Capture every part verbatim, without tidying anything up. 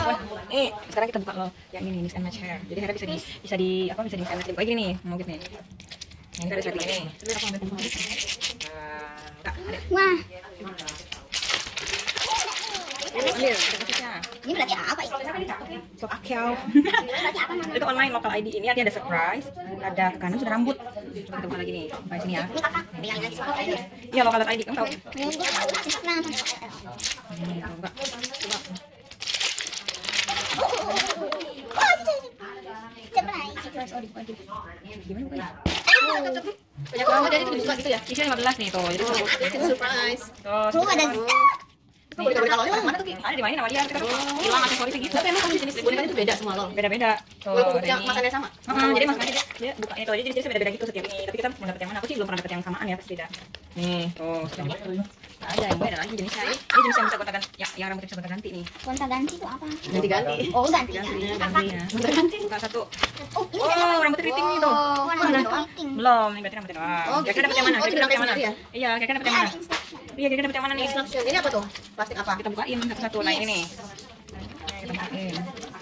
Eh, sekarang kita buka loh. Yang ini mix and match hair. Jadi hairnya bisa di bisa di apa bisa di mix and match kayak gini nih, mau gitu nih. Ini ada setting ini. Wah. Ambil, prosesnya. Ini berarti apa itu? Sok akyau. Berarti apa namanya? Itu online local I D. Ini ada surprise, ada ke kanan sudah rambut. Coba kita buka lagi nih. Sampai sini ya. Ini kakak. Yang lagi sekolah ini. Iya, local I D. Kamu tahu? Ini gue tahu. Nah, Ini coba. Coba. surprise. Surprise, oh dibuka. Gimana buka? Banyak banget jadi itu dibuka gitu ya. Isinya lima belas nih tuh. Jadi tuh. Surprise. Tuh, Tuh ada. Itu boleh boleh kalau mana tuh Ki? ada di mana nama dia? Kita kan hilang aksesoris gitu. Tapi emang kalau jenis boneka itu beda semua loh. Beda-beda. Tuh, Walaupun ada yang ini. kemasannya sama. Heeh, jadi masuknya dia, dia buka itu aja jadi jenisnya beda-beda gitu setiap ini. Tapi kita mau dapet yang mana? Aku sih belum pernah dapet yang samaan ya, pasti beda. Nih, tuh, sudah coba. Nah, ada yang beda lagi jenisnya. Ini ini jenis yang bisa gonta-ganti, yang, yang rambutnya bisa gonta-ganti nih. Gonta ganti itu apa? Ganti-ganti. Oh, ganti. Ganti, Ganti. ganti ya. Ganti. Buka satu. Oh, ini Oh, rambut keriting nih tuh. Oh, warna keriting. Belum, ini berarti rambutnya doang. Oh, Kira-kira dapet yang mana? oh, Kira-kira dapet yang mana? dirangkai sendiri Iya, kira-kira dapet Ini yang ada mana? instruction. Iya, kira-kira dapet yang mana nih? Instruction. Ini apa tuh? Plastik apa? Kita bukain satu-satu. Nah, ini nih. Kita bukain.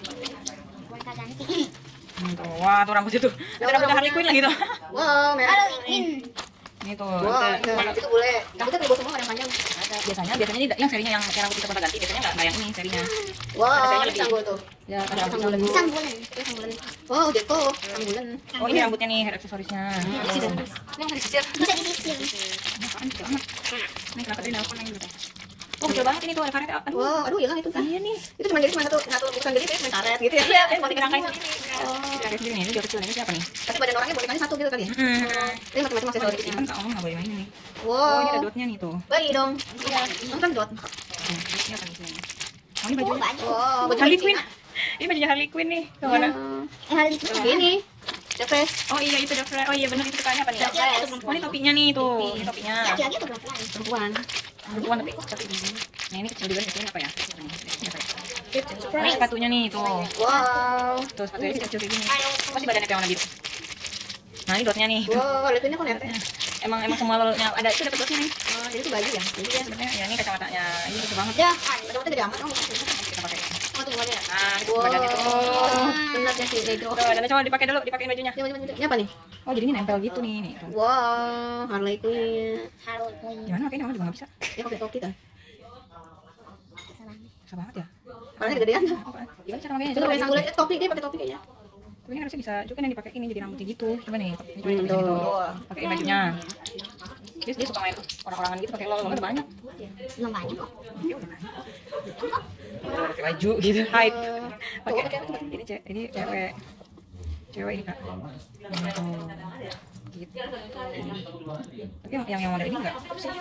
Gonta ganti. Hmm, tuh. Wah, tuh rambut itu. Ada rambutnya Harley Quinn lagi tuh. Wow, merah. Halloween. Ini tuh. Wow, Rambut- itu boleh. Rambutnya terbuat semua yang panjang. ada biasanya biasanya ini yang serinya yang yang rambut kita gonta ganti biasanya nggak nggak yang ini serinya. Wow, Biasanya ini lebih- sanggul tuh. Ya, ada rambut Sanggulan. yang- Sanggulan. Itu sanggulan. Wow, Jeko, sanggulan. Oh, ini rambutnya nih, hair aksesorisnya. Isi dan yang harus disisir. Bisa disisir. Apaan kecil amat. Ini kenapa tadi nelfon lagi gitu? Oh, kecil banget ini tuh ada karet. Aduh. Wow, aduh hilang itu kan. Iya nih. Itu cuma jadi cuma satu satu bukan jadi kayak cuma karet gitu ya. Iya, Kayak mau boneka dirangkai semua. sendiri. Oh, dirangkai sendiri nih. Ini dia kecil ini siapa nih? Tapi badan orangnya bonekanya satu gitu kali ya. Hmm. Ini macam-macam Kalau aksesoris. disimpan kak Om nggak boleh main ini. Wow. Oh, ini ada dotnya nih tuh. Bayi dong. Iya. Nonton dot. Tuh, ini apa nih sini? Oh, ini Oh, bajunya. baju. Wow, baju Harley Cina. Quinn. Ini bajunya Harley Quinn nih. Kemana? Eh, hari itu Kayak Ini. The Fresh. Oh iya itu The Fresh. Oh iya benar itu sukanya apa nih? Laki-laki atau perempuan? Oh, ini topinya nih tuh. Ini topinya. Laki-laki atau perempuan? Perempuan. Perempuan tapi tapi nah ini kecil juga nih ini apa ya? Ini apa ya? Ini sepatunya nih tuh. Wow. Tuh sepatunya kecil kayak gini. Pasti badannya kayak warna biru. Nah ini dotnya nih. Wow, lihat ini kok lihat. Emang emang semua lolnya ada itu dapat dotnya nih. Oh, jadi itu baju ya. Jadi ya sebenarnya ya ini kacamatanya. Ini lucu banget. Ya, kacamata gede amat. Oh, Kita pakai. oh tuh badannya. Nah, itu Wow. badannya tuh. Benar ya sih, Dedo. Tuh, dan coba dipakai dulu, dipakein bajunya. Coba, coba, coba. Ini apa nih? Oh, jadi ini nempel gitu nih. nih. Tuh. Wow, Harley Quinn. Halloween. Gimana makanya orang juga nggak bisa. Ya kopi kopi kan. Susah banget ya. Palanya kegedean. Apaan? Gimana cara makanya? Coba pakai sanggulan. Eh, topi dia pakai topi kayaknya. Tapi ini harusnya bisa juga kan yang dipakai ini jadi rambutnya gitu. Coba nih, ini coba Hmm, ini tuh. gitu. Pakai bajunya. Dia, dia suka main orang-orangan gitu pakai lol, udah banyak. Belum banyak kok. Dia udah banyak. Tuh, pakai baju gitu, hype. Pakai ini cewek, ini cewek. Cewek ini Kak. Tuh. Gitu. Tapi yang yang, yang model ini enggak.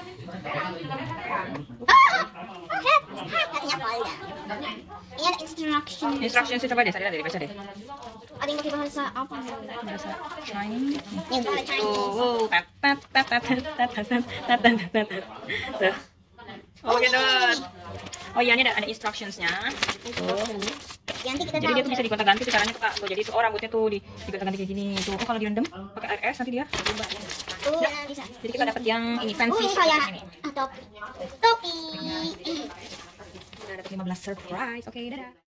Katanya apa ya? Ini ada instruction. Instruction sih coba deh, saya dari baca deh. Ada yang pakai bahasa apa? Bahasa Chinese. Ini bahasa Chinese. Tuh, tat tat tat tat tat tat tat tat tat tat. Tuh. Oh, gitu. Oh iya, ini ada ada instructionsnya. Tuh. Nanti kita Jadi dia tuh tahu. bisa digonta-ganti tuh caranya tuh Kak. Tuh, jadi tuh oh, rambutnya tuh di digonta-ganti kayak gini. Tuh, oh, kalau direndam pakai air es nanti dia berubah. Tuh, ya, bisa. Jadi kita dapat yang ini Oh, fancy ini kayak ini. ah, topi. Topi. Kita dapat lima belas surprise. Oke, dadah.